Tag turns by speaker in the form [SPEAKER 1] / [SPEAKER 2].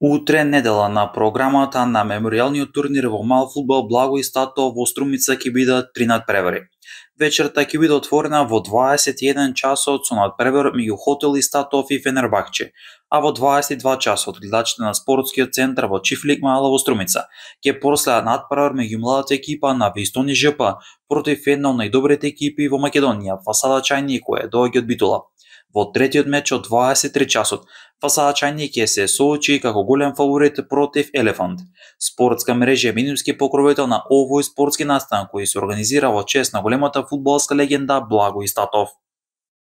[SPEAKER 1] Утре недела на програмата на меморијалниот турнир во мал фудбал Благо и Стато во Струмица ќе бидат 3 надпревари. Вечерта ќе биде отворена во 21 часот со надпревар меѓу Хотел и Статов и Фенербахче, а во 22 часот гледачите на спортскиот центар во Чифлик мала во Струмица ќе проследат надпревар меѓу младата екипа на Вистони ЖП против една од најдобрите екипи во Македонија, Фасада Чајни, која доаѓа од Битола. Во третиот меч од 23 часот Фасада Чајни ќе се соочи како голем фаворит против Елефант. Спортска мрежа е минимски покровител на овој спортски настан кој се организира во чест на големата фудбалска легенда Благо и Статов.